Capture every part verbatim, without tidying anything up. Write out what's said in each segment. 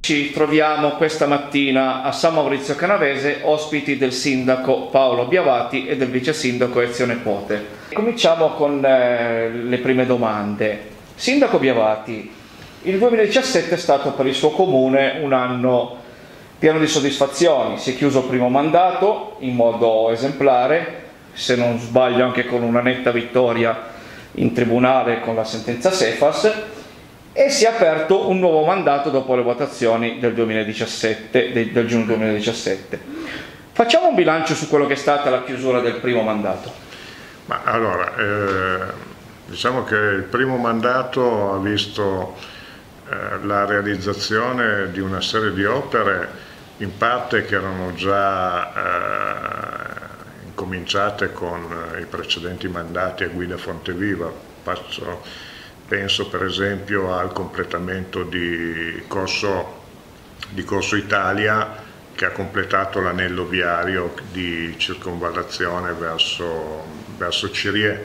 Ci troviamo questa mattina a San Maurizio Canavese, ospiti del sindaco Paolo Biavati e del vice sindaco Ezio Nepote. Cominciamo con eh, le prime domande. Sindaco Biavati, il duemiladiciassette è stato per il suo comune un anno pieno di soddisfazioni. Si è chiuso il primo mandato in modo esemplare, se non sbaglio anche con una netta vittoria in tribunale con la sentenza Sefas, e si è aperto un nuovo mandato dopo le votazioni del duemiladiciassette, del, del giugno duemiladiciassette. Facciamo un bilancio su quello che è stata la chiusura del primo mandato. Ma allora, eh, diciamo che il primo mandato ha visto eh, la realizzazione di una serie di opere, in parte che erano già eh, incominciate con i precedenti mandati a guida Fronteviva. Faccio, Penso per esempio al completamento di Corso, di Corso Italia, che ha completato l'anello viario di circonvallazione verso, verso Cirie,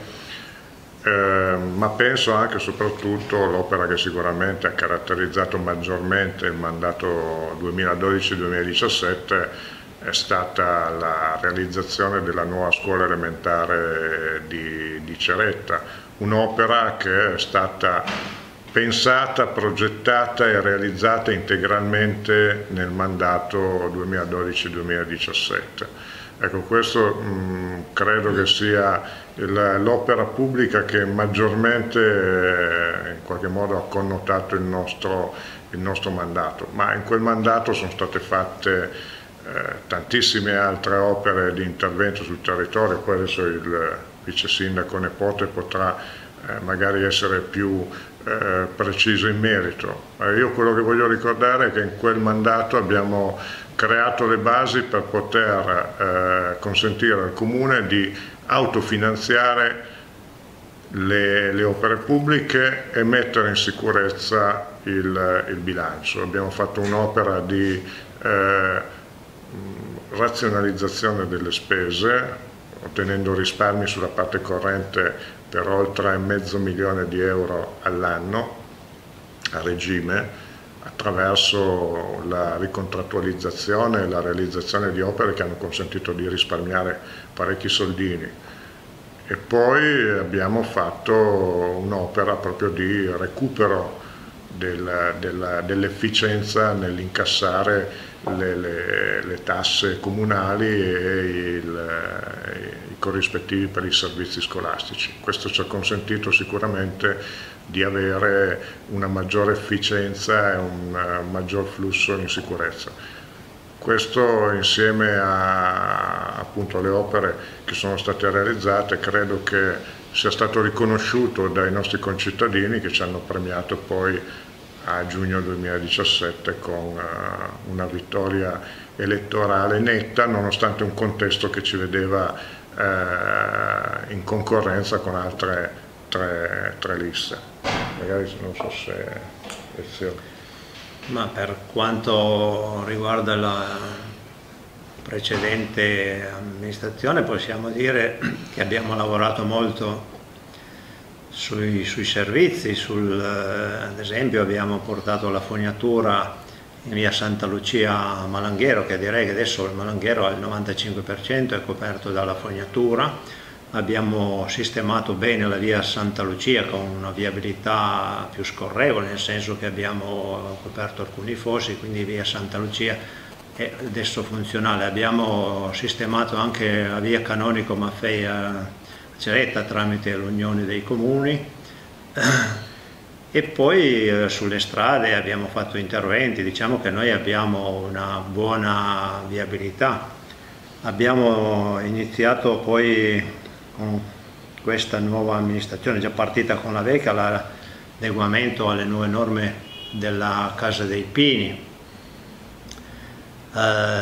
eh, ma penso anche e soprattutto l'opera che sicuramente ha caratterizzato maggiormente il mandato duemiladodici duemiladiciassette è stata la realizzazione della nuova scuola elementare di, di Ceretta, un'opera che è stata pensata, progettata e realizzata integralmente nel mandato duemiladodici duemiladiciassette. Ecco, questo mh, credo che sia l'opera pubblica che maggiormente eh, in qualche modo ha connotato il nostro, il nostro mandato, ma in quel mandato sono state fatte Eh, tantissime altre opere di intervento sul territorio. Poi adesso il vice sindaco Nepote potrà eh, magari essere più eh, preciso in merito. Eh, io quello che voglio ricordare è che in quel mandato abbiamo creato le basi per poter eh, consentire al Comune di autofinanziare le, le opere pubbliche e mettere in sicurezza il, il bilancio. Abbiamo fatto un'opera di eh, razionalizzazione delle spese, ottenendo risparmi sulla parte corrente per oltre mezzo milione di euro all'anno a regime, attraverso la ricontrattualizzazione e la realizzazione di opere che hanno consentito di risparmiare parecchi soldini. E poi abbiamo fatto un'opera proprio di recupero dell'efficienza nell'incassare le, le, le tasse comunali e il, i corrispettivi per i servizi scolastici. Questo ci ha consentito sicuramente di avere una maggiore efficienza e un maggior flusso in sicurezza. Questo insieme a, appunto, alle opere che sono state realizzate credo che sia stato riconosciuto dai nostri concittadini, che ci hanno premiato poi a giugno duemiladiciassette con uh, una vittoria elettorale netta, nonostante un contesto che ci vedeva uh, in concorrenza con altre tre, tre liste. Magari non so se... Ezio. Ma per quanto riguarda la precedente amministrazione possiamo dire che abbiamo lavorato molto Sui, sui servizi, sul, eh, ad esempio abbiamo portato la fognatura in via Santa Lucia a Malanghero, che direi che adesso il Malanghero al novantacinque per cento è coperto dalla fognatura. Abbiamo sistemato bene la via Santa Lucia con una viabilità più scorrevole, nel senso che abbiamo coperto alcuni fossi, quindi via Santa Lucia è adesso funzionale. Abbiamo sistemato anche la via Canonico Maffei a Ceretta tramite l'unione dei comuni e poi eh, sulle strade abbiamo fatto interventi. Diciamo che noi abbiamo una buona viabilità. Abbiamo iniziato poi con questa nuova amministrazione, già partita con la vecchia, l'adeguamento alle nuove norme della Casa dei Pini. Eh,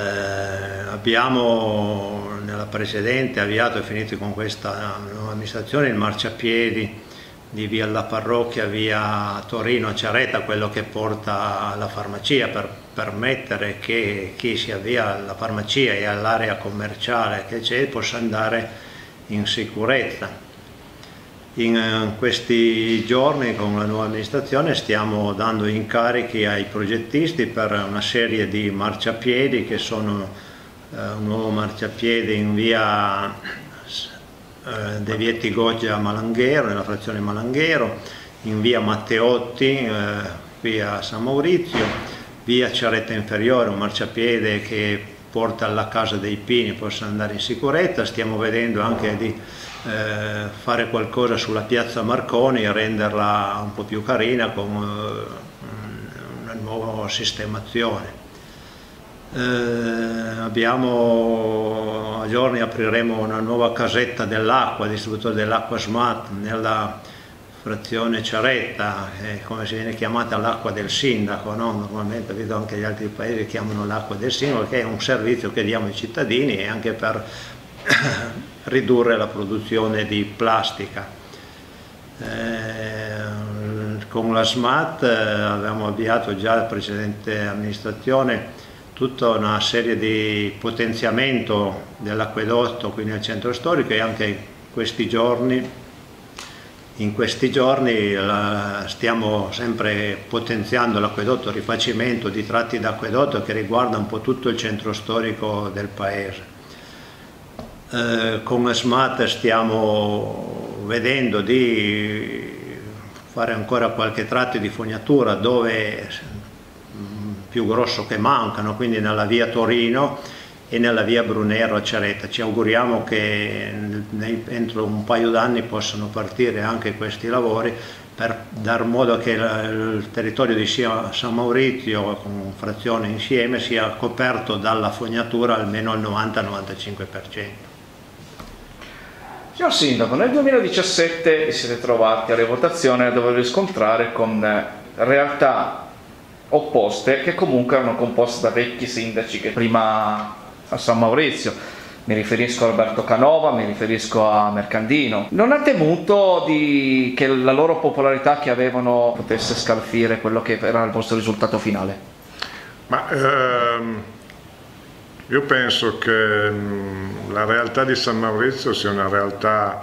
abbiamo nella precedente avviato e finito con questa nuova amministrazione il marciapiedi di via alla Parrocchia, via Torino a Ceretta, quello che porta alla farmacia, per permettere che chi si avvia alla farmacia e all'area commerciale che c'è possa andare in sicurezza. In questi giorni con la nuova amministrazione stiamo dando incarichi ai progettisti per una serie di marciapiedi che sono eh, un nuovo marciapiede in via eh, De Vieti Goggia a Malanghero, nella frazione Malanghero, in via Matteotti eh, qui a San Maurizio, via Ceretta Inferiore, un marciapiede che porta alla Casa dei Pini, possa andare in sicurezza. Stiamo vedendo anche di Eh, fare qualcosa sulla piazza Marconi e renderla un po' più carina con eh, una nuova sistemazione. Eh, abbiamo, a giorni apriremo una nuova casetta dell'acqua, distributore dell'acqua Smart nella frazione Ceretta, eh, come si viene chiamata l'acqua del sindaco, no? Normalmente vedo anche gli altri paesi chiamano l'acqua del sindaco, che è un servizio che diamo ai cittadini e anche per ridurre la produzione di plastica. Eh, con la SMAT eh, avevamo avviato già la precedente amministrazione tutta una serie di potenziamento dell'acquedotto qui nel centro storico e anche in questi giorni, in questi giorni la, stiamo sempre potenziando l'acquedotto, il rifacimento di tratti d'acquedotto che riguarda un po' tutto il centro storico del paese. Eh, con SMAT stiamo vedendo di fare ancora qualche tratto di fognatura dove più grosso che mancano, quindi nella via Torino e nella via Brunero a Ceretta. Ci auguriamo che nei, entro un paio d'anni possano partire anche questi lavori per dar modo che il territorio di San Maurizio con frazione insieme sia coperto dalla fognatura almeno al novanta novantacinque per cento. Signor Sindaco, nel duemiladiciassette vi siete trovati alle votazioni a dover riscontrare con realtà opposte che comunque erano composte da vecchi sindaci che prima a San Maurizio. Mi riferisco a Alberto Canova, mi riferisco a Mercandino. Non ha temuto di, che la loro popolarità che avevano potesse scalfire quello che era il vostro risultato finale? Ma ehm... io penso che mh, la realtà di San Maurizio sia una realtà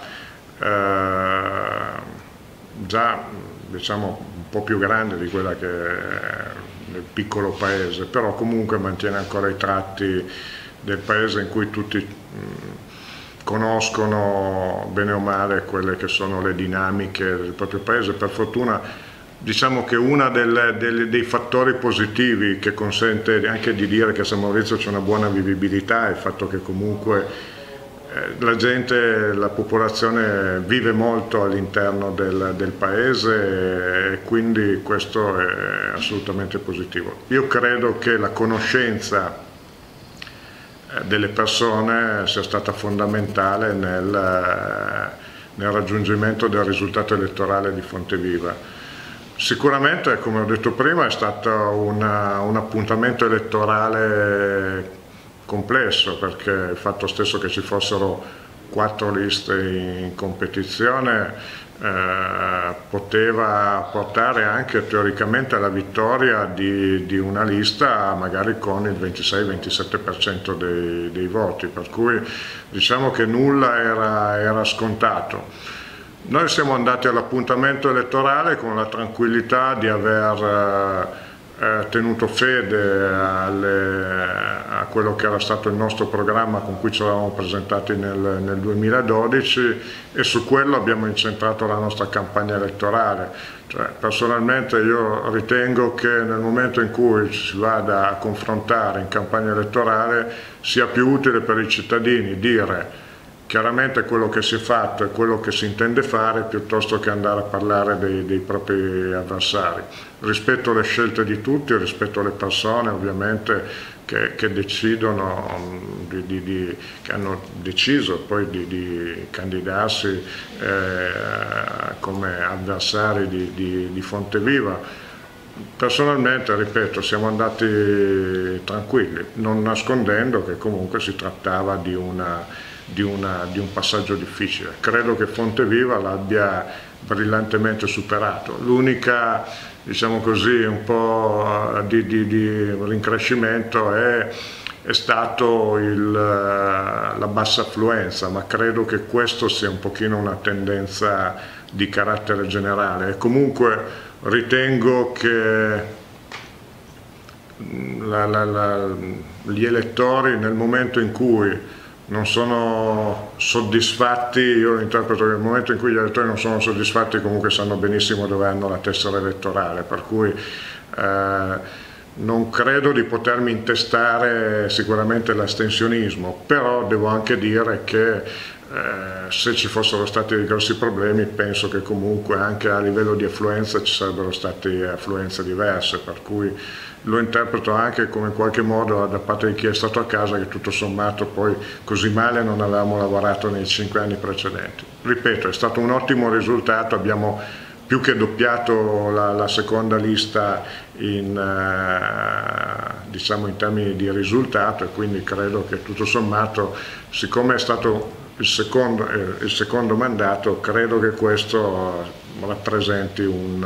eh, già diciamo un po' più grande di quella che è nel piccolo paese, però comunque mantiene ancora i tratti del paese in cui tutti mh, conoscono bene o male quelle che sono le dinamiche del proprio paese. Per fortuna diciamo che uno dei fattori positivi che consente anche di dire che a San Maurizio c'è una buona vivibilità è il fatto che comunque eh, la gente, la popolazione vive molto all'interno del, del paese e quindi questo è assolutamente positivo. Io credo che la conoscenza eh, delle persone sia stata fondamentale nel, eh, nel raggiungimento del risultato elettorale di Fonteviva. Sicuramente, come ho detto prima, è stato una, un appuntamento elettorale complesso, perché il fatto stesso che ci fossero quattro liste in competizione eh, poteva portare anche teoricamente alla vittoria di, di una lista magari con il ventisei ventisette per cento dei, dei voti, per cui diciamo che nulla era, era scontato. Noi siamo andati all'appuntamento elettorale con la tranquillità di aver eh, tenuto fede alle, a quello che era stato il nostro programma con cui ci eravamo presentati nel, nel duemiladodici e su quello abbiamo incentrato la nostra campagna elettorale. Cioè, personalmente io ritengo che nel momento in cui ci si vada a confrontare in campagna elettorale sia più utile per i cittadini dire chiaramente quello che si è fatto e quello che si intende fare piuttosto che andare a parlare dei, dei propri avversari. Rispetto alle scelte di tutti, rispetto alle persone ovviamente che, che decidono, di, di, di, che hanno deciso poi di, di candidarsi eh, come avversari di, di, di Fonteviva. Personalmente, ripeto, siamo andati tranquilli, non nascondendo che comunque si trattava di una Di, una, di un passaggio difficile. Credo che Fonteviva l'abbia brillantemente superato. L'unica, diciamo così, un po' di, di, di rincrescimento è è stato il, la bassa affluenza, ma credo che questo sia un pochino una tendenza di carattere generale. E comunque ritengo che la, la, la, gli elettori, nel momento in cui non sono soddisfatti, io lo interpreto che nel momento in cui gli elettori non sono soddisfatti comunque sanno benissimo dove hanno la tessera elettorale, per cui eh, non credo di potermi intestare sicuramente l'astensionismo, però devo anche dire che eh, se ci fossero stati dei grossi problemi penso che comunque anche a livello di affluenza ci sarebbero state affluenze diverse, per cui lo interpreto anche come in qualche modo da parte di chi è stato a casa che tutto sommato poi così male non avevamo lavorato nei cinque anni precedenti. Ripeto, è stato un ottimo risultato, abbiamo più che doppiato la, la seconda lista in, eh, diciamo in termini di risultato, e quindi credo che tutto sommato, siccome è stato il secondo, eh, il secondo mandato, credo che questo rappresenti un,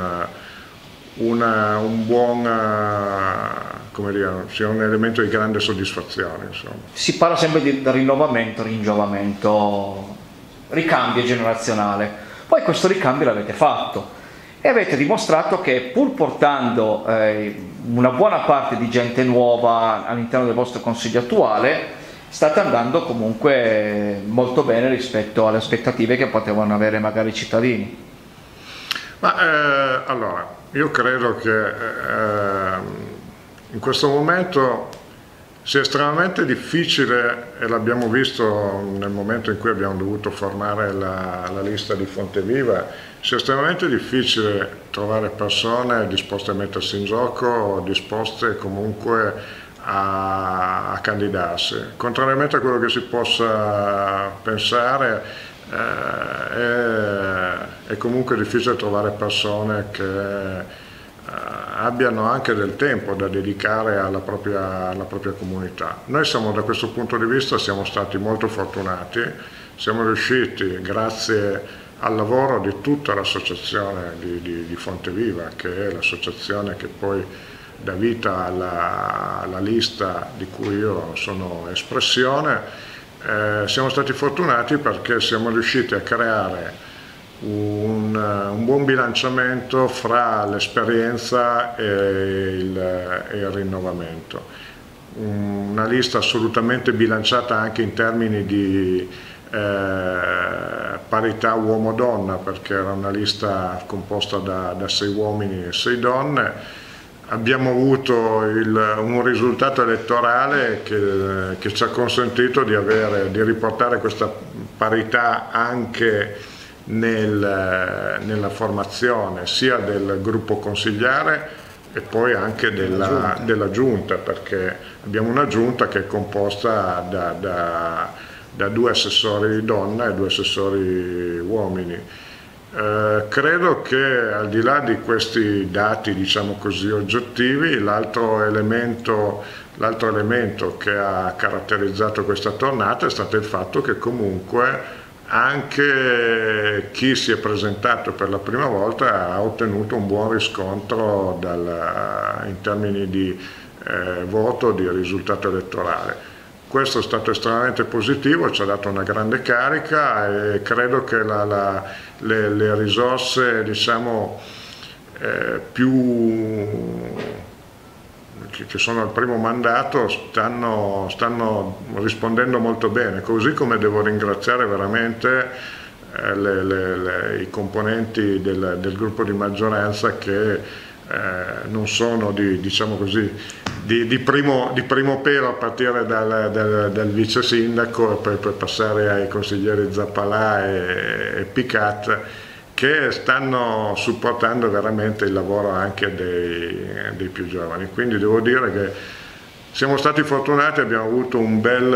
una, un buon, come dire, sia un elemento di grande soddisfazione. Insomma. Si parla sempre di rinnovamento, ringiovamento, ricambio generazionale. Poi questo ricambio l'avete fatto e avete dimostrato che pur portando eh, una buona parte di gente nuova all'interno del vostro consiglio attuale, state andando comunque molto bene rispetto alle aspettative che potevano avere magari i cittadini. Ma eh, allora, io credo che eh, in questo momento sia estremamente difficile, e l'abbiamo visto nel momento in cui abbiamo dovuto formare la, la lista di Fonteviva, sia estremamente difficile trovare persone disposte a mettersi in gioco, disposte comunque a, a candidarsi. Contrariamente a quello che si possa pensare, eh, è, è comunque difficile trovare persone che abbiano anche del tempo da dedicare alla propria, alla propria comunità. Noi siamo, da questo punto di vista siamo stati molto fortunati, siamo riusciti, grazie al lavoro di tutta l'associazione di, di, di Fonteviva, che è l'associazione che poi dà vita alla, alla lista di cui io sono espressione, eh, siamo stati fortunati perché siamo riusciti a creare Un, un buon bilanciamento fra l'esperienza e il, e il rinnovamento. Una lista assolutamente bilanciata anche in termini di eh, parità uomo-donna, perché era una lista composta da, da sei uomini e sei donne. Abbiamo avuto il, un risultato elettorale che, che ci ha consentito di, avere, di riportare questa parità anche Nel, nella formazione sia del gruppo consigliare e poi anche della, giunta. della giunta, perché abbiamo una giunta che è composta da, da, da due assessori donna e due assessori uomini. Eh, credo che al di là di questi dati, diciamo così, oggettivi, l'altro elemento, l'altro elemento che ha caratterizzato questa tornata è stato il fatto che comunque anche chi si è presentato per la prima volta ha ottenuto un buon riscontro dal, in termini di eh, voto, di risultato elettorale. Questo è stato estremamente positivo, ci ha dato una grande carica e credo che la, la, le, le risorse, diciamo, eh, più che sono al primo mandato stanno, stanno rispondendo molto bene, così come devo ringraziare veramente eh, le, le, le, i componenti del, del gruppo di maggioranza che eh, non sono di, diciamo così, di, di, primo, di primo pelo, a partire dal, dal, dal vice sindaco e poi per passare ai consiglieri Zappalà e, e Picat, che stanno supportando veramente il lavoro anche dei, dei più giovani. Quindi devo dire che siamo stati fortunati, abbiamo avuto un bel,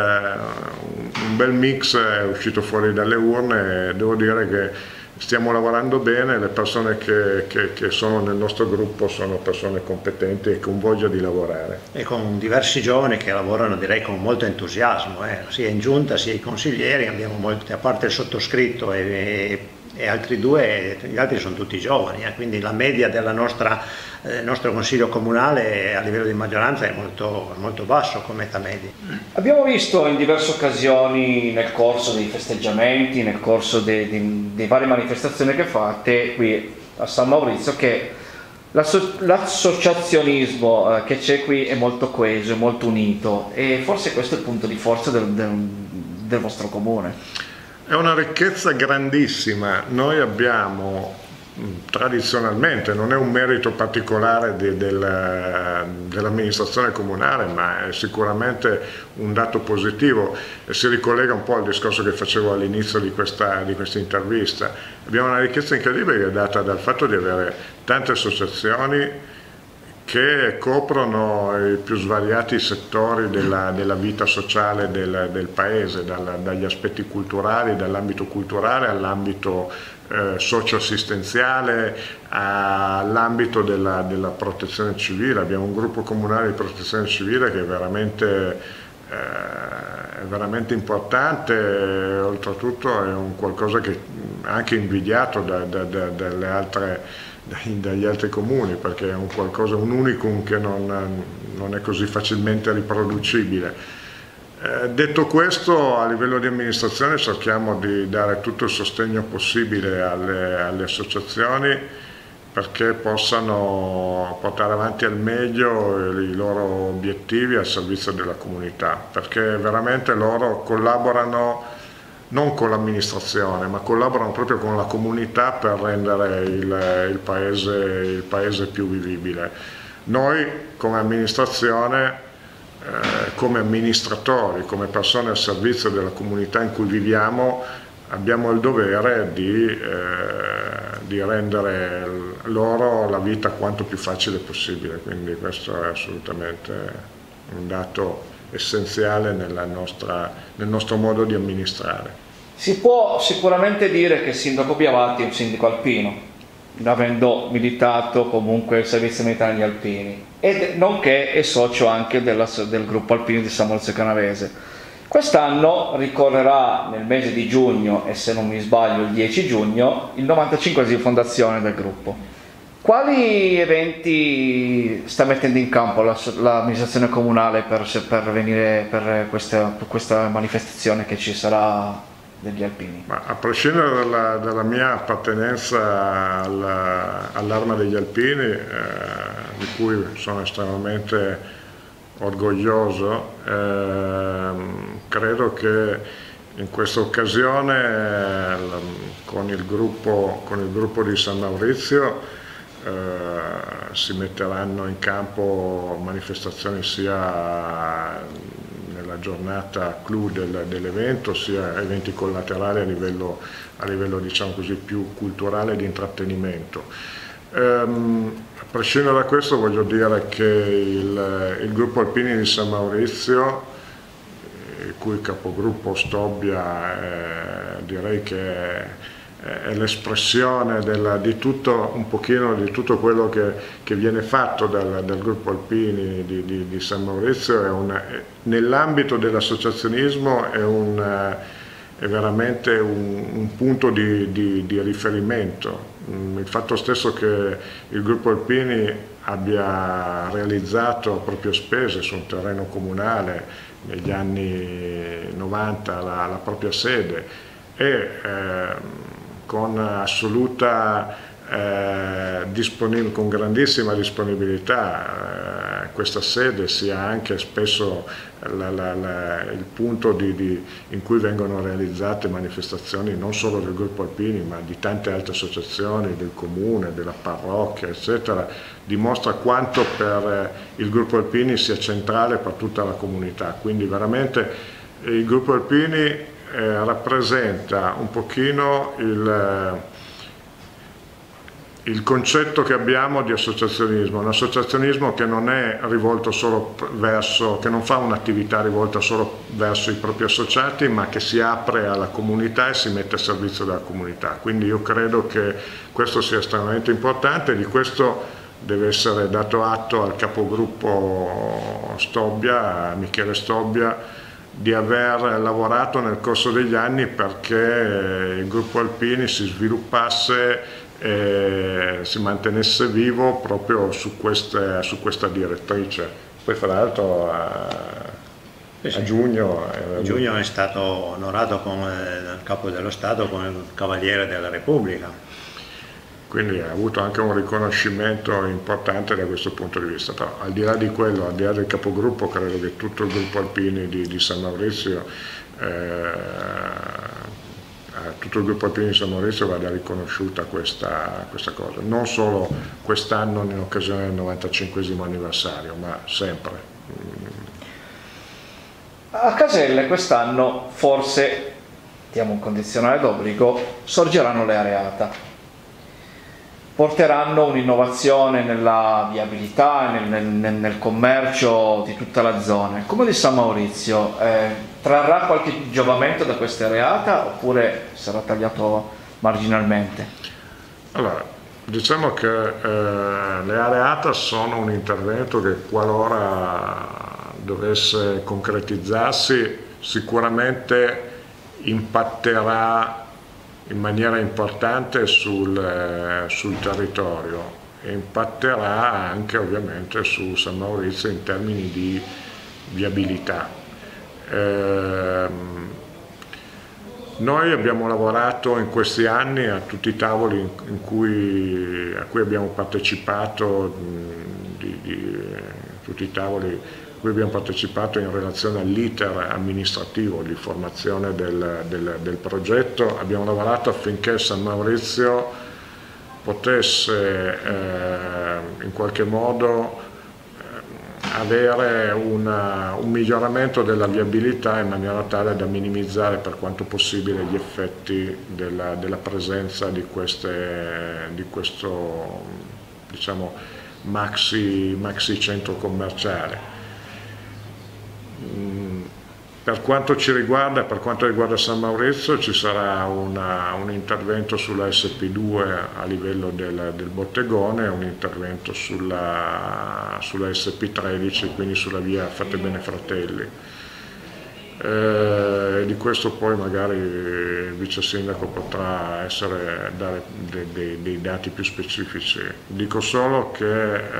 un bel mix, è uscito fuori dalle urne e devo dire che stiamo lavorando bene, le persone che, che, che sono nel nostro gruppo sono persone competenti e con voglia di lavorare. E con diversi giovani che lavorano, direi, con molto entusiasmo, eh. sia in giunta sia i consiglieri, abbiamo molti, a parte il sottoscritto e, e altri due, gli altri sono tutti giovani, eh, quindi la media del eh, nostro consiglio comunale a livello di maggioranza è molto, molto basso come età media. Abbiamo visto in diverse occasioni nel corso dei festeggiamenti, nel corso dei, dei, dei varie manifestazioni che fate qui a San Maurizio che l'associazionismo eh, che c'è qui è molto coeso, è molto unito, e forse questo è il punto di forza del, del, del vostro comune. È una ricchezza grandissima. Noi abbiamo tradizionalmente, non è un merito particolare de, del, dell'amministrazione comunale, ma è sicuramente un dato positivo e si ricollega un po' al discorso che facevo all'inizio di questa, di questa intervista. Abbiamo una ricchezza incredibile che è data dal fatto di avere tante associazioni che coprono i più svariati settori della, della vita sociale del, del paese, dal, dagli aspetti culturali, dall'ambito culturale all'ambito eh, socio-assistenziale, all'ambito della, della protezione civile. Abbiamo un gruppo comunale di protezione civile che è veramente, eh, è veramente importante, e oltretutto è un qualcosa che è anche invidiato da, da, da, dalle altre dagli altri comuni, perché è un qualcosa, un unicum che non, non è così facilmente riproducibile. Eh, detto questo, a livello di amministrazione cerchiamo di dare tutto il sostegno possibile alle, alle associazioni perché possano portare avanti al meglio i loro obiettivi al servizio della comunità, perché veramente loro collaborano non con l'amministrazione, ma collaborano proprio con la comunità per rendere il, il, paese, il paese più vivibile. Noi come amministrazione, eh, come amministratori, come persone al servizio della comunità in cui viviamo, abbiamo il dovere di, eh, di rendere loro la vita quanto più facile possibile, quindi questo è assolutamente un dato essenziale nella nostra, nel nostro modo di amministrare. Si può sicuramente dire che il sindaco Biavati è un sindaco alpino, avendo militato comunque il servizio militare negli Alpini, ed nonché è socio anche della, del gruppo alpini di San Maurizio Canavese. Quest'anno ricorrerà nel mese di giugno, e se non mi sbaglio il dieci giugno, il novantacinquesimo fondazione del gruppo. Quali eventi sta mettendo in campo l'amministrazione comunale per, per venire per questa, per questa manifestazione che ci sarà degli Alpini? Ma a prescindere dalla, dalla mia appartenenza all'Arma degli Alpini, eh, di cui sono estremamente orgoglioso, eh, credo che in questa occasione eh, con, il gruppo, con il gruppo di San Maurizio Uh, si metteranno in campo manifestazioni sia nella giornata clou del, dell'evento, sia eventi collaterali a livello, a livello diciamo così, più culturale e di intrattenimento. Um, a prescindere da questo voglio dire che il, il gruppo Alpini di San Maurizio, il cui capogruppo Stobbia eh, direi che è è l'espressione di tutto, un pochino di tutto quello che, che viene fatto dal, dal gruppo Alpini di, di, di San Maurizio. Nell'ambito dell'associazionismo è, un, è veramente un, un punto di, di, di riferimento. Il fatto stesso che il gruppo Alpini abbia realizzato a proprie spese su un terreno comunale negli anni novanta la, la propria sede e eh, con assoluta eh, disponibil- con grandissima disponibilità eh, questa sede sia anche spesso la, la, la, il punto di, di, in cui vengono realizzate manifestazioni non solo del gruppo Alpini ma di tante altre associazioni, del comune, della parrocchia eccetera, dimostra quanto per il gruppo Alpini sia centrale per tutta la comunità. Quindi veramente il gruppo Alpini Eh, rappresenta un pochino il, eh, il concetto che abbiamo di associazionismo, un associazionismo che non è rivolto solo verso, che non fa un'attività rivolta solo verso i propri associati, ma che si apre alla comunità e si mette a servizio della comunità. Quindi io credo che questo sia estremamente importante, di questo deve essere dato atto al capogruppo Stobbia, a Michele Stobbia, di aver lavorato nel corso degli anni perché il gruppo Alpini si sviluppasse e si mantenesse vivo proprio su, queste, su questa direttrice. Poi fra l'altro a, sì, sì. a giugno a giugno è stato onorato con, dal Capo dello Stato come Cavaliere della Repubblica. Quindi ha avuto anche un riconoscimento importante da questo punto di vista. Però al di là di quello, al di là del capogruppo, credo che tutto il gruppo Alpini di, di San Maurizio, eh, a tutto il gruppo Alpini di San Maurizio vada riconosciuta questa, questa cosa. Non solo quest'anno in occasione del novantacinquesimo anniversario, ma sempre. A Caselle quest'anno forse, diamo un condizionale d'obbligo, sorgeranno le areata. Porteranno un'innovazione nella viabilità e nel, nel, nel commercio di tutta la zona. Come di San Maurizio, eh, trarrà qualche giovamento da questa areata oppure sarà tagliato marginalmente? Allora, diciamo che eh, le areata sono un intervento che qualora dovesse concretizzarsi sicuramente impatterà in maniera importante sul, eh, sul territorio e impatterà anche ovviamente su San Maurizio in termini di viabilità. Eh, noi abbiamo lavorato in questi anni a tutti i tavoli in, in cui, a cui abbiamo partecipato, mh, di, di, tutti i tavoli cui abbiamo partecipato in relazione all'iter amministrativo di formazione del, del, del progetto. Abbiamo lavorato affinché San Maurizio potesse eh, in qualche modo eh, avere una, un miglioramento della viabilità in maniera tale da minimizzare per quanto possibile gli effetti della, della presenza di, queste, di questo diciamo, maxi, maxi centro commerciale. Per quanto ci riguarda, per quanto riguarda San Maurizio, ci sarà una, un intervento sulla S P due a livello del, del bottegone, un intervento sulla, sulla S P tredici, quindi sulla via Fattebene Fratelli. Eh, di questo poi magari il vice sindaco potrà essere, dare dei, dei, dei dati più specifici. Dico solo che eh,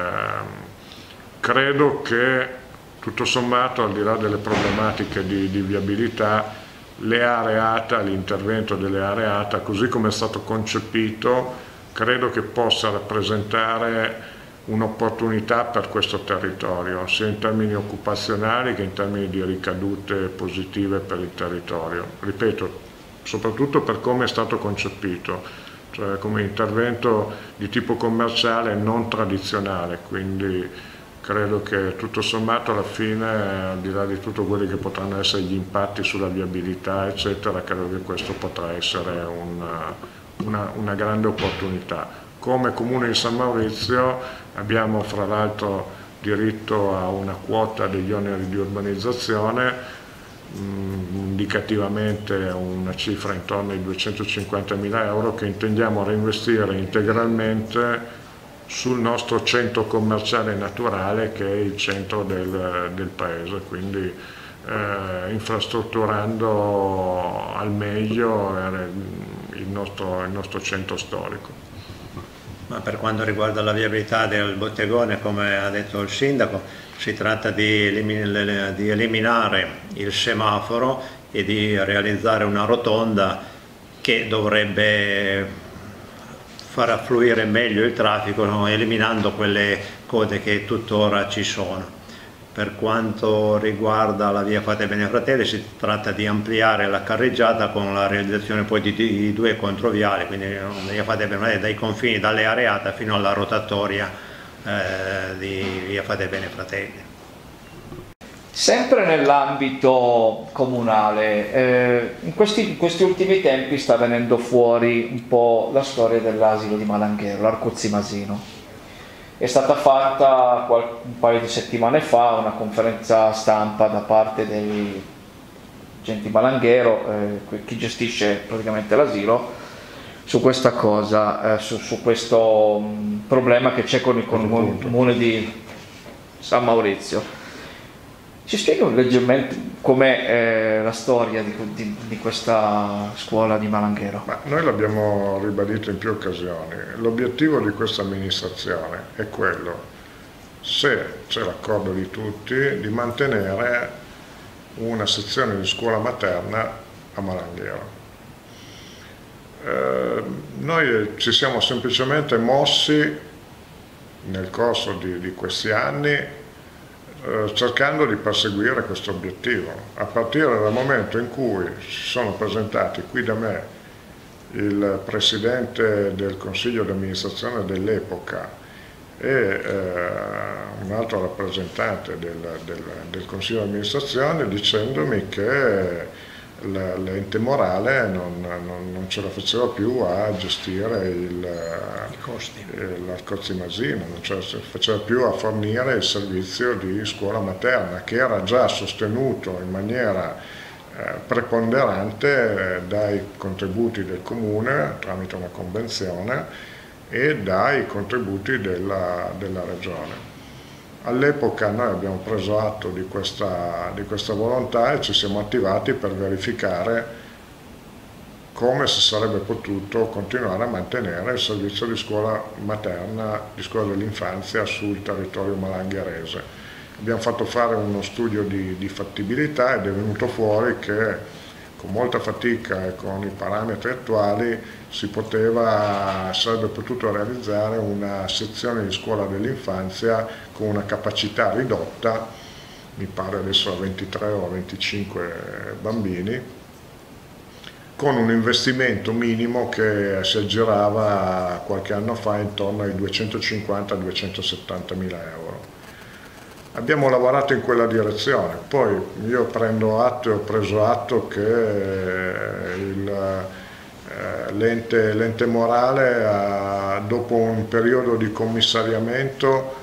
credo che tutto sommato, al di là delle problematiche di, di viabilità, le areata, l'intervento delle areata, così come è stato concepito, credo che possa rappresentare un'opportunità per questo territorio, sia in termini occupazionali che in termini di ricadute positive per il territorio. Ripeto, soprattutto per come è stato concepito, cioè come intervento di tipo commerciale non tradizionale, quindi credo che tutto sommato alla fine, al di là di tutto quelli che potranno essere gli impatti sulla viabilità eccetera, credo che questo potrà essere una, una, una grande opportunità. Come Comune di San Maurizio abbiamo fra l'altro diritto a una quota degli oneri di urbanizzazione, mh, indicativamente una cifra intorno ai duecentocinquantamila euro che intendiamo reinvestire integralmente sul nostro centro commerciale naturale che è il centro del, del paese, quindi eh, infrastrutturando al meglio il nostro, il nostro centro storico. Ma per quanto riguarda la viabilità del bottegone, come ha detto il sindaco, si tratta di, elimin di eliminare il semaforo e di realizzare una rotonda che dovrebbe far affluire meglio il traffico, no? Eliminando quelle code che tuttora ci sono. Per quanto riguarda la via Fattebene Fratelli, si tratta di ampliare la carreggiata con la realizzazione poi di, di due controviali, quindi la via Fattebene dai confini, dalle areata fino alla rotatoria eh, di via Fattebene Fratelli. Sempre nell'ambito comunale, eh, in, questi, in questi ultimi tempi sta venendo fuori un po' la storia dell'asilo di Malanghero, l'Arcuzzi Masino. È stata fatta un paio di settimane fa una conferenza stampa da parte dei agenti Malanghero, eh, chi gestisce praticamente l'asilo, su questa cosa, eh, su, su questo mh, problema che c'è con il comune di San Maurizio. Ci spieghi leggermente com'è eh, la storia di, di, di questa scuola di Malanghero? Ma noi l'abbiamo ribadito in più occasioni. L'obiettivo di questa amministrazione è quello, se c'è l'accordo di tutti, di mantenere una sezione di scuola materna a Malanghero. Eh, noi ci siamo semplicemente mossi nel corso di, di questi anni cercando di perseguire questo obiettivo, a partire dal momento in cui si sono presentati qui da me il presidente del consiglio di amministrazione dell'epoca e eh, un altro rappresentante del, del, del consiglio di amministrazione dicendomi che l'ente morale non, non, non ce la faceva più a gestire il, i costi, l'Arcozimasino, non ce la faceva più a fornire il servizio di scuola materna, che era già sostenuto in maniera eh, preponderante eh, dai contributi del comune tramite una convenzione e dai contributi della, della regione. All'epoca noi abbiamo preso atto di questa, di questa volontà e ci siamo attivati per verificare come si sarebbe potuto continuare a mantenere il servizio di scuola materna, di scuola dell'infanzia sul territorio malangherese. Abbiamo fatto fare uno studio di, di fattibilità ed è venuto fuori che con molta fatica e con i parametri attuali si poteva, sarebbe potuto realizzare una sezione di scuola dell'infanzia con una capacità ridotta, mi pare adesso a ventitré o a venticinque bambini, con un investimento minimo che si aggirava qualche anno fa intorno ai duecentocinquanta duecentosettanta mila euro. Abbiamo lavorato in quella direzione, poi io prendo atto e ho preso atto che l'ente l'ente morale ha, dopo un periodo di commissariamento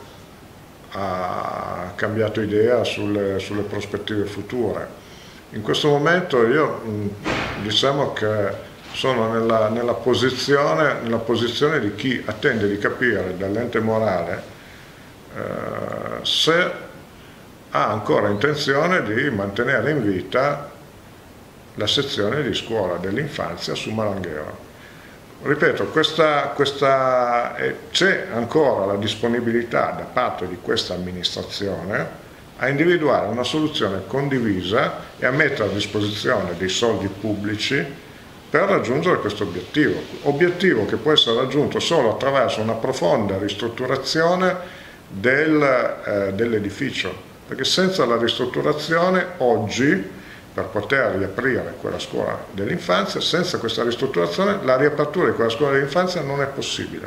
ha cambiato idea sulle, sulle prospettive future. In questo momento io diciamo che sono nella, nella, posizione, nella posizione di chi attende di capire dall'ente morale Uh, se ha ancora intenzione di mantenere in vita la sezione di scuola dell'infanzia su Malanghero. Ripeto, questa, questa, eh, c'è ancora la disponibilità da parte di questa amministrazione a individuare una soluzione condivisa e a mettere a disposizione dei soldi pubblici per raggiungere questo obiettivo, obiettivo che può essere raggiunto solo attraverso una profonda ristrutturazione Del, eh, dell'edificio, perché senza la ristrutturazione oggi, per poter riaprire quella scuola dell'infanzia, senza questa ristrutturazione la riapertura di quella scuola dell'infanzia non è possibile.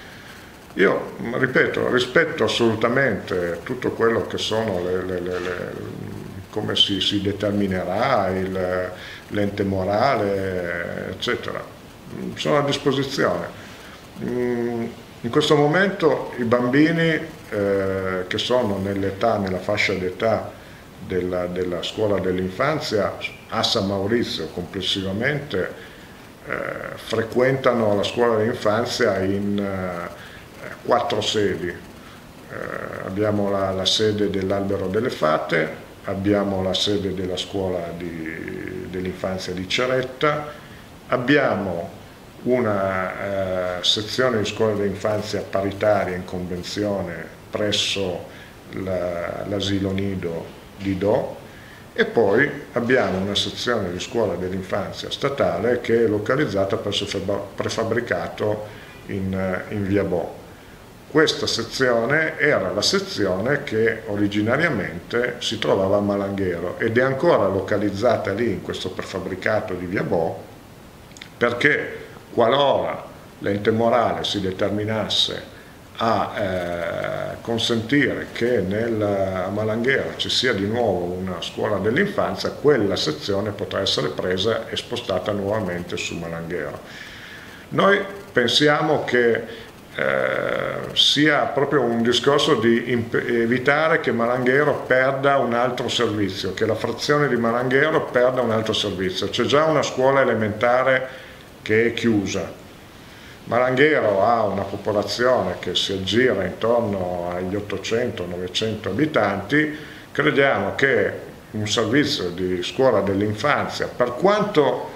Io, ripeto, rispetto assolutamente tutto quello che sono le, le, le, le, come si, si determinerà l'ente morale, eccetera. Sono a disposizione. Mm, In questo momento i bambini eh, che sono nell'età, nella fascia d'età della, della scuola dell'infanzia a San Maurizio complessivamente eh, frequentano la scuola dell'infanzia in eh, quattro sedi. Eh, abbiamo la, la sede dell'Albero delle Fate, abbiamo la sede della scuola dell'infanzia di Ceretta, abbiamo una eh, sezione di scuola dell'infanzia paritaria in convenzione presso l'asilo nido di Do e poi abbiamo una sezione di scuola dell'infanzia statale che è localizzata presso il prefabbricato in, in via Bo. Questa sezione era la sezione che originariamente si trovava a Malanghero ed è ancora localizzata lì in questo prefabbricato di via Bo perché qualora l'ente morale si determinasse a eh, consentire che nel, a Malanghero ci sia di nuovo una scuola dell'infanzia, quella sezione potrà essere presa e spostata nuovamente su Malanghero. Noi pensiamo che eh, sia proprio un discorso di evitare che Malanghero perda un altro servizio, che la frazione di Malanghero perda un altro servizio. C'è già una scuola elementare che è chiusa. Malanghero ha una popolazione che si aggira intorno agli ottocento novecento abitanti, Crediamo che un servizio di scuola dell'infanzia, per quanto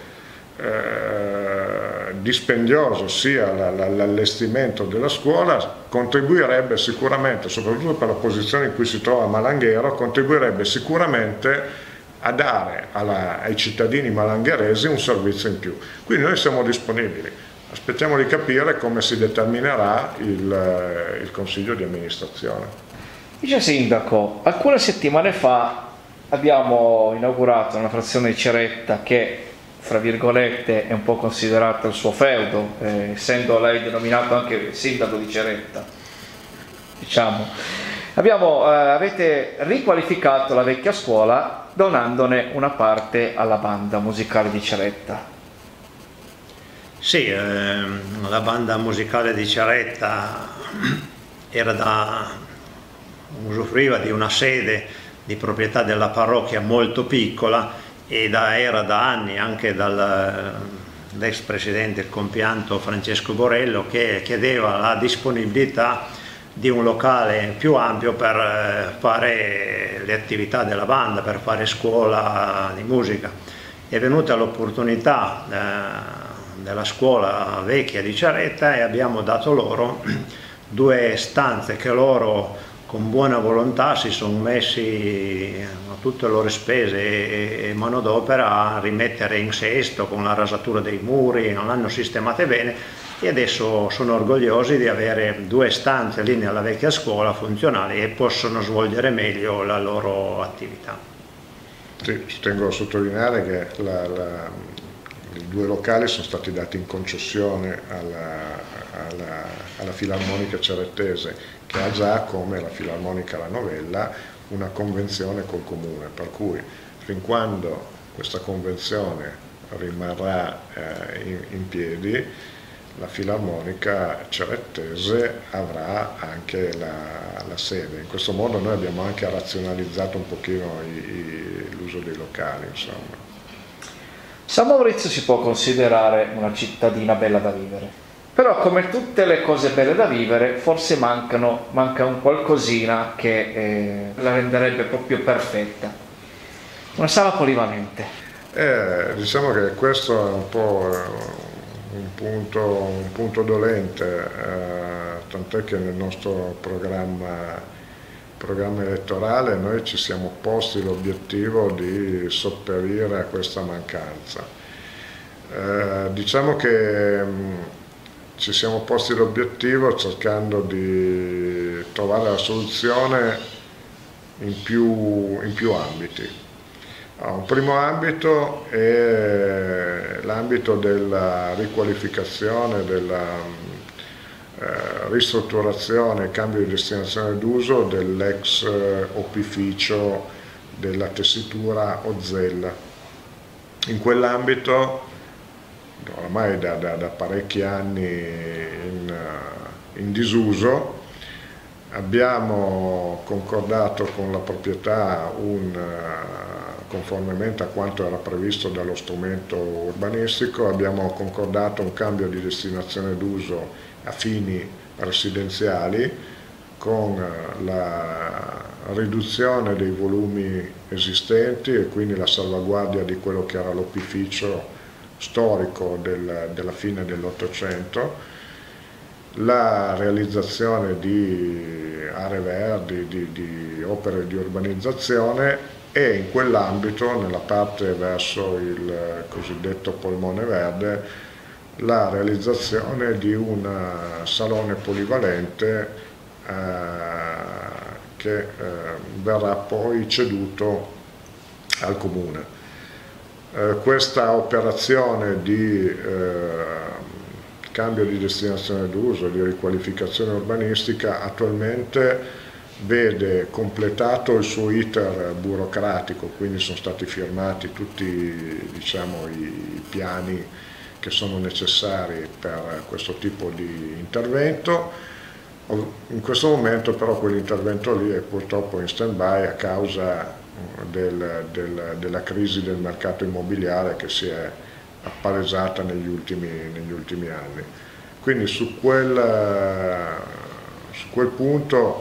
eh, dispendioso sia l'allestimento della scuola, contribuirebbe sicuramente, soprattutto per la posizione in cui si trova Malanghero, contribuirebbe sicuramente a dare alla, ai cittadini malangheresi un servizio in più. Quindi noi siamo disponibili, aspettiamo di capire come si determinerà il, il Consiglio di amministrazione. Vice Sindaco, alcune settimane fa abbiamo inaugurato una frazione di Ceretta che, fra virgolette, è un po' considerato il suo feudo, eh, essendo lei denominato anche sindaco di Ceretta, diciamo. Abbiamo, eh, avete riqualificato la vecchia scuola donandone una parte alla banda musicale di Ceretta. Sì, ehm, la banda musicale di Ceretta era da, usufruiva di una sede di proprietà della parrocchia molto piccola e da, era da anni anche dall'ex presidente il compianto Francesco Borello, che chiedeva la disponibilità di un locale più ampio per fare le attività della banda, per fare scuola di musica. È venuta l'opportunità eh, della scuola vecchia di Ceretta e abbiamo dato loro due stanze che loro con buona volontà si sono messi a tutte le loro spese e manodopera a rimettere in sesto con la rasatura dei muri, non l'hanno sistemate bene e adesso sono orgogliosi di avere due stanze lì nella vecchia scuola funzionali e possono svolgere meglio la loro attività. Sì, ci tengo a sottolineare che la, la, i due locali sono stati dati in concessione alla, alla, alla Filarmonica Cerettese, che ha già, come la Filarmonica La Novella, una convenzione col Comune, per cui fin quando questa convenzione rimarrà eh, in, in piedi, la Filarmonica Cerettese avrà anche la, la sede. In questo modo noi abbiamo anche razionalizzato un pochino l'uso dei locali, insomma. San Maurizio si può considerare una cittadina bella da vivere, però come tutte le cose belle da vivere forse mancano, manca un qualcosina che eh, la renderebbe proprio perfetta. Una sala polivalente. Eh, diciamo che questo è un po' un punto, un punto dolente, eh, tant'è che nel nostro programma, programma elettorale noi ci siamo posti l'obiettivo di sopperire a questa mancanza. Eh, diciamo che mh, ci siamo posti l'obiettivo cercando di trovare la soluzione in più, in più ambiti. Un primo ambito è l'ambito della riqualificazione, della eh, ristrutturazione e cambio di destinazione d'uso dell'ex eh, opificio della tessitura Ozzella. In quell'ambito, ormai da, da, da parecchi anni in, in disuso, abbiamo concordato con la proprietà un conformemente a quanto era previsto dallo strumento urbanistico, abbiamo concordato un cambio di destinazione d'uso a fini residenziali con la riduzione dei volumi esistenti e quindi la salvaguardia di quello che era l'opificio storico del, della fine dell'Ottocento, la realizzazione di aree verdi, di, di opere di urbanizzazione e in quell'ambito, nella parte verso il cosiddetto polmone verde, la realizzazione di un salone polivalente eh, che eh, verrà poi ceduto al Comune. Eh, questa operazione di eh, cambio di destinazione d'uso, di riqualificazione urbanistica attualmente vede completato il suo iter burocratico, quindi sono stati firmati tutti, diciamo, i piani che sono necessari per questo tipo di intervento. In questo momento però quell'intervento lì è purtroppo in stand-by a causa del, del, della crisi del mercato immobiliare che si è appalesata negli ultimi, negli ultimi anni. Quindi su quel, su quel punto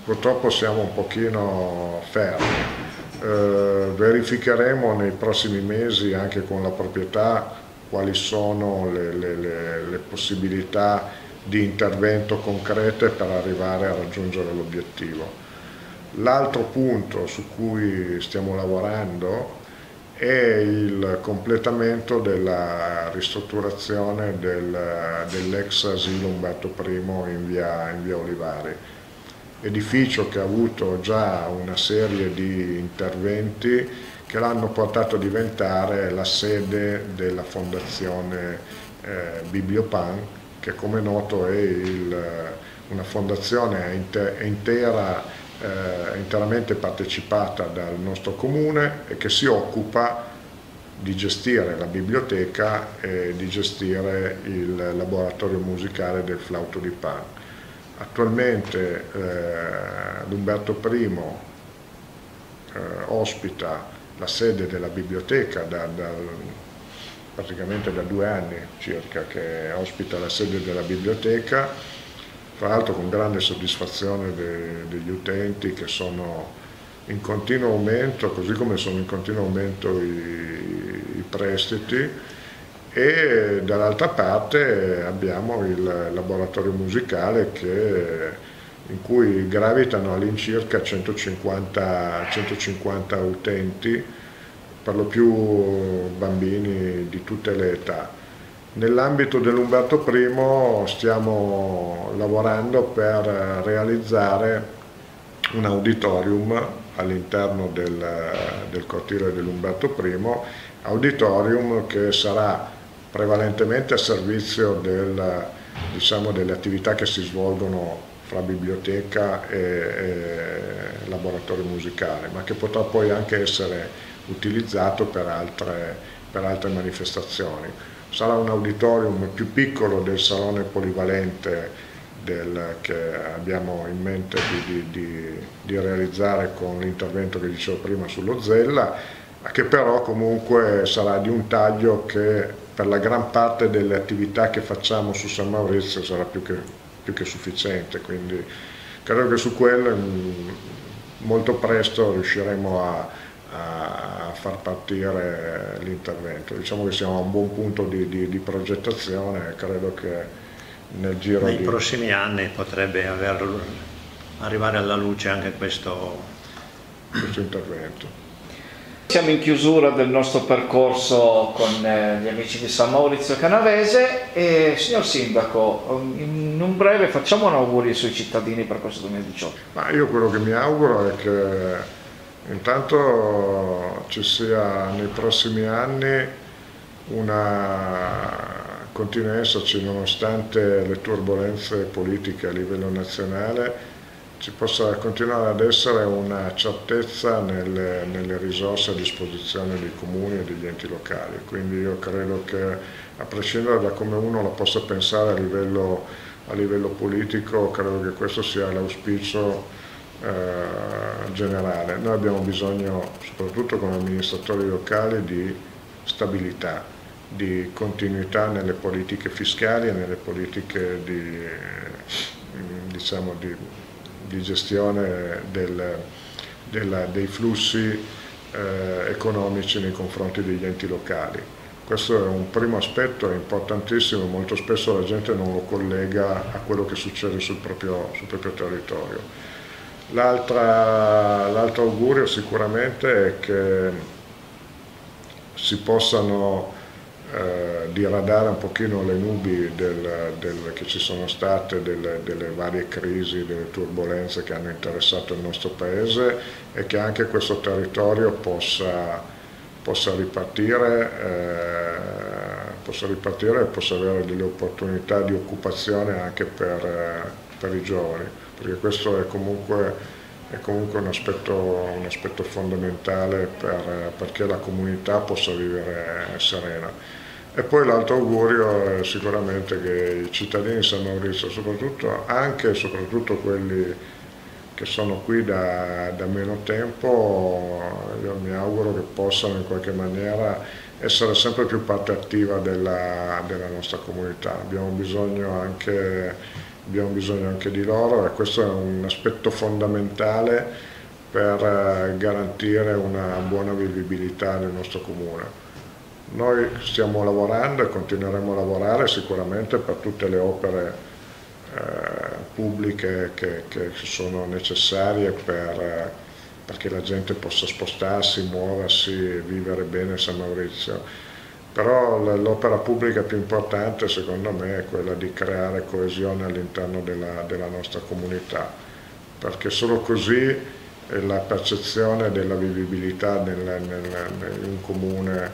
purtroppo siamo un pochino fermi. Eh, verificheremo nei prossimi mesi anche con la proprietà quali sono le, le, le, le possibilità di intervento concrete per arrivare a raggiungere l'obiettivo. L'altro punto su cui stiamo lavorando è il completamento della ristrutturazione del, dell'ex asilo Umberto primo in via, in via Olivari, edificio che ha avuto già una serie di interventi che l'hanno portato a diventare la sede della fondazione eh, Bibliopan, che come noto è il, una fondazione inter, intera Eh, interamente partecipata dal nostro comune e che si occupa di gestire la biblioteca e di gestire il laboratorio musicale del Flauto di Pan. Attualmente eh, l'Umberto primo eh, ospita la sede della biblioteca da, da, praticamente da due anni circa che ospita la sede della biblioteca, tra l'altro con grande soddisfazione de, degli utenti che sono in continuo aumento, così come sono in continuo aumento i, i prestiti, e dall'altra parte abbiamo il laboratorio musicale che, in cui gravitano all'incirca centocinquanta, centocinquanta utenti, per lo più bambini di tutte le età. Nell'ambito dell'Umberto primo stiamo lavorando per realizzare un auditorium all'interno del, del cortile dell'Umberto primo, auditorium che sarà prevalentemente a servizio del, diciamo, delle attività che si svolgono fra biblioteca e, e laboratorio musicale, ma che potrà poi anche essere utilizzato per altre, per altre manifestazioni. Sarà un auditorium più piccolo del salone polivalente del, che abbiamo in mente di, di, di, di realizzare con l'intervento che dicevo prima sullo Zella, che però comunque sarà di un taglio che per la gran parte delle attività che facciamo su San Maurizio sarà più che, più che sufficiente, quindi credo che su quello molto presto riusciremo a a far partire l'intervento. Diciamo che siamo a un buon punto di, di, di progettazione e credo che nel giro nei di... prossimi anni potrebbe aver, arrivare alla luce anche questo, questo intervento. Siamo in chiusura del nostro percorso con eh, gli amici di San Maurizio Canavese e, signor Sindaco, in un breve facciamo un augurio ai suoi cittadini per questo duemiladiciotto. Ma io quello che mi auguro è che intanto ci sia nei prossimi anni una continua a esserci, nonostante le turbolenze politiche a livello nazionale, ci possa continuare ad essere una certezza nelle, nelle risorse a disposizione dei comuni e degli enti locali. Quindi io credo che, a prescindere da come uno la possa pensare a livello, a livello politico, credo che questo sia l'auspicio Eh, generale. Noi abbiamo bisogno, soprattutto come amministratori locali, di stabilità, di continuità nelle politiche fiscali e nelle politiche di, diciamo, di, di gestione del, del, dei flussi eh, economici nei confronti degli enti locali. Questo è un primo aspetto, è importantissimo, molto spesso la gente non lo collega a quello che succede sul proprio, sul proprio territorio. L'altro augurio sicuramente è che si possano eh, diradare un pochino le nubi del, del, che ci sono state delle, delle varie crisi, delle turbulenze che hanno interessato il nostro paese e che anche questo territorio possa, possa ripartire, eh, possa ripartire e possa avere delle opportunità di occupazione anche per, eh, per i giovani, perché questo è comunque, è comunque un, aspetto, un aspetto fondamentale per, perché la comunità possa vivere serena. E poi l'altro augurio è sicuramente che i cittadini di San Maurizio, soprattutto, anche e soprattutto quelli che sono qui da, da meno tempo, io mi auguro che possano in qualche maniera essere sempre più parte attiva della, della nostra comunità. Abbiamo bisogno anche abbiamo bisogno anche di loro e questo è un aspetto fondamentale per garantire una buona vivibilità del nostro comune. Noi stiamo lavorando e continueremo a lavorare sicuramente per tutte le opere eh, pubbliche che, che sono necessarie per, perché la gente possa spostarsi, muoversi e vivere bene a San Maurizio. Però l'opera pubblica più importante secondo me è quella di creare coesione all'interno della, della nostra comunità, perché solo così la percezione della vivibilità nel, nel, in un comune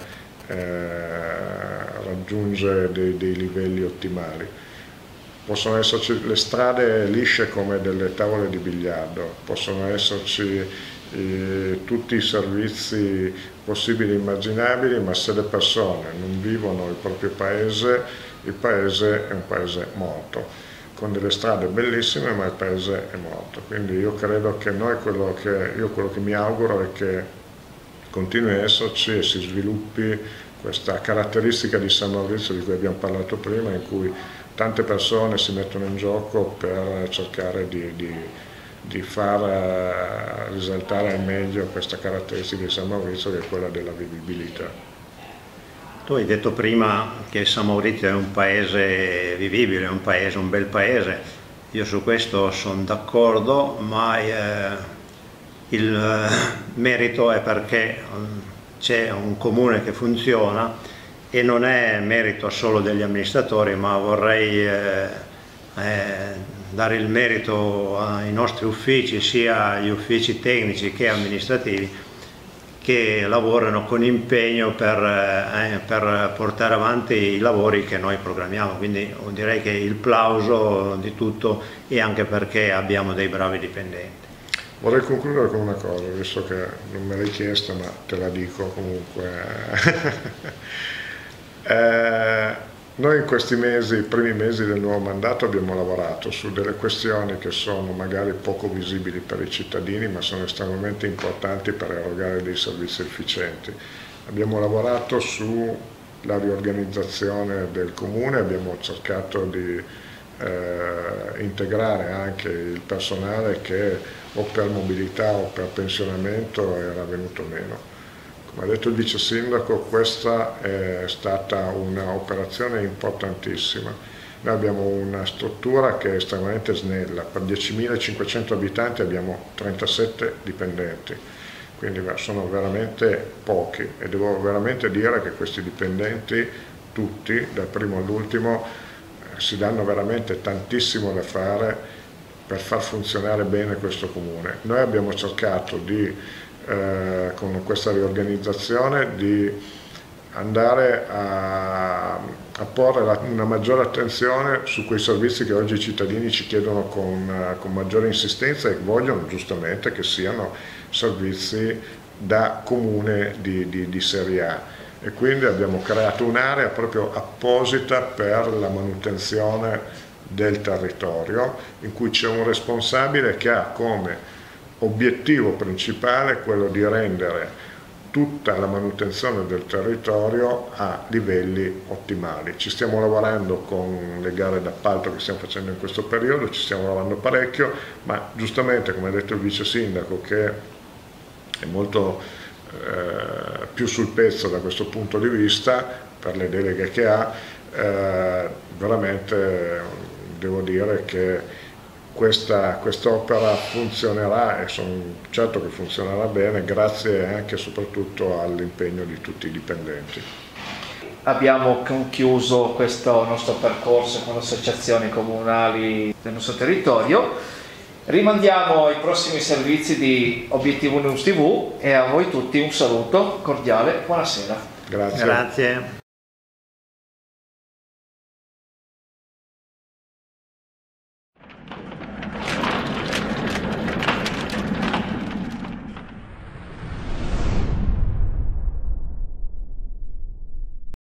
eh, raggiunge dei, dei livelli ottimali. Possono esserci le strade lisce come delle tavole di biliardo, possono esserci eh, tutti i servizi possibili e immaginabili, ma se le persone non vivono il proprio paese, il paese è un paese morto, con delle strade bellissime ma il paese è morto. Quindi io credo che noi quello che, io quello che mi auguro è che continui a esserci e si sviluppi questa caratteristica di San Maurizio di cui abbiamo parlato prima, in cui tante persone si mettono in gioco per cercare di, di, di far risaltare al meglio questa caratteristica di San Maurizio, che è quella della vivibilità. Tu hai detto prima che San Maurizio è un paese vivibile, un paese, un bel paese. Io su questo sono d'accordo, ma eh, il eh, merito è perché c'è un comune che funziona e non è merito solo degli amministratori, ma vorrei eh, eh, dare il merito ai nostri uffici, sia agli uffici tecnici che amministrativi, che lavorano con impegno per, eh, per portare avanti i lavori che noi programmiamo. Quindi direi che il plauso di tutto, e anche perché abbiamo dei bravi dipendenti. Vorrei concludere con una cosa, visto che non me l'hai chiesta, ma te la dico comunque. eh, noi in questi mesi, i primi mesi del nuovo mandato, abbiamo lavorato su delle questioni che sono magari poco visibili per i cittadini, ma sono estremamente importanti per erogare dei servizi efficienti. Abbiamo lavorato sulla riorganizzazione del comune, abbiamo cercato di eh, integrare anche il personale che o per mobilità o per pensionamento era venuto meno. Come ha detto il vice sindaco, questa è stata un'operazione importantissima. Noi abbiamo una struttura che è estremamente snella, per diecimilacinquecento abitanti abbiamo trentasette dipendenti, quindi sono veramente pochi e devo veramente dire che questi dipendenti, tutti, dal primo all'ultimo, si danno veramente tantissimo da fare per far funzionare bene questo comune. Noi abbiamo cercato di Eh, con questa riorganizzazione di andare a, a porre la, una maggiore attenzione su quei servizi che oggi i cittadini ci chiedono con, uh, con maggiore insistenza e vogliono giustamente che siano servizi da comune di, di, di serie A, e quindi abbiamo creato un'area proprio apposita per la manutenzione del territorio, in cui c'è un responsabile che ha come obiettivo principale quello di rendere tutta la manutenzione del territorio a livelli ottimali. Ci stiamo lavorando con le gare d'appalto che stiamo facendo in questo periodo, ci stiamo lavorando parecchio, ma giustamente, come ha detto il vice sindaco, che è molto eh, più sul pezzo da questo punto di vista per le deleghe che ha, eh, veramente devo dire che Questa quest'opera funzionerà, e sono certo che funzionerà bene, grazie anche e soprattutto all'impegno di tutti i dipendenti. Abbiamo concluso questo nostro percorso con le associazioni comunali del nostro territorio. Rimandiamo ai prossimi servizi di Obiettivo News tivù e a voi tutti un saluto cordiale, buonasera. Grazie. Grazie.